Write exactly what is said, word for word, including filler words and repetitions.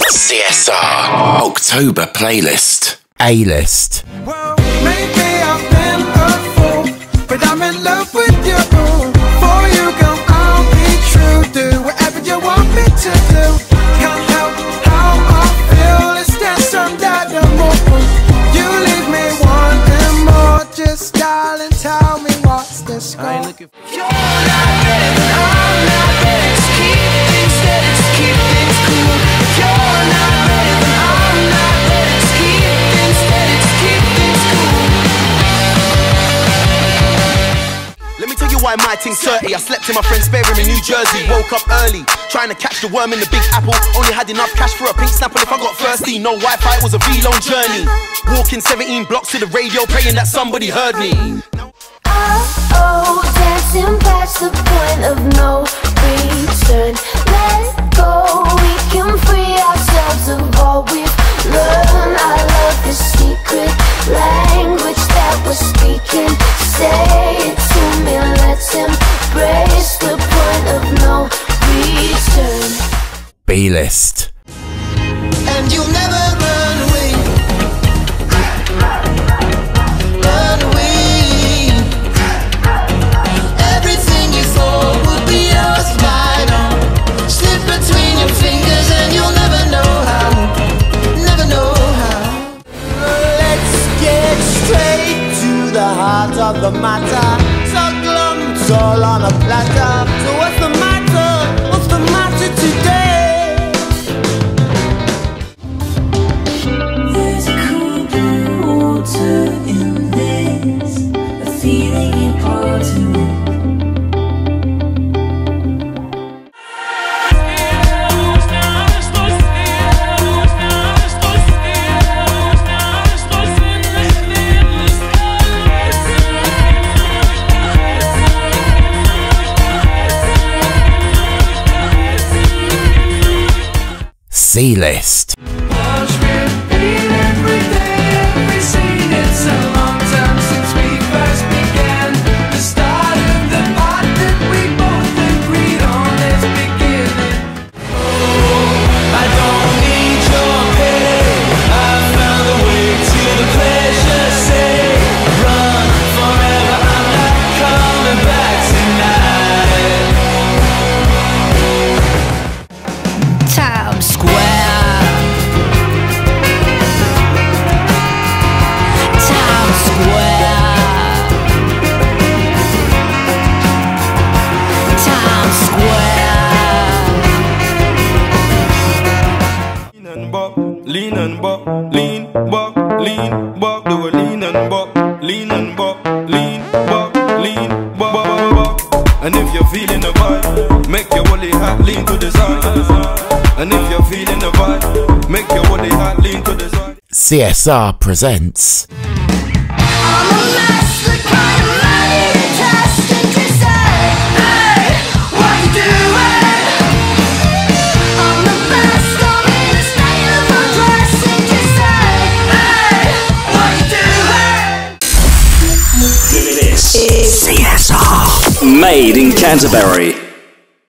C S R October playlist. A-list. Well, maybe I've been a fool, but I'm in love with you. For you, girl, I'll be true. Do whatever you want me to do. Can't help how I feel. It's that undoubtable. You leave me wanting more. Just darling, tell me what's the score. I ain't looking for you're not ready, then I'm not ready. Just keep things steady, just keep things cool. If you're not ready, then I'm not ready. Just keep things steady, just keep things cool. Let me tell you why my thing's dirty. I slept in my friend's spare room in New Jersey. Woke up early, trying to catch the worm in the Big Apple. Only had enough cash for a pink Snapple if I got thirsty. No Wi-Fi, it was a V-long journey. Walking seventeen blocks to the radio, praying that somebody heard me. Oh, dancing past the point of no return. Let go, we can free ourselves of all we've learned. I love the secret language that we're speaking. Say it to me, let's embrace the point of no return. B-list. And you'll never run away. Run away. Everything you thought would be yours by now. Slip between your fingers and you'll never know how. Never know how. Let's get straight to the heart of the matter. So glum, it's all on a platter. So what's the matter? What's the matter today? There's a cool blue water in this, a feeling important. C-list. Lean and bop, lean, bop, lean, bop, do a lean and bop, lean and bop, lean, bop, lean, bop, bop, bop. And if you're feeling the vibe, make your woolly hat lean to the side. And if you're feeling the vibe, make your woolly hat lean to the side. C S R presents C S R Made in Canterbury.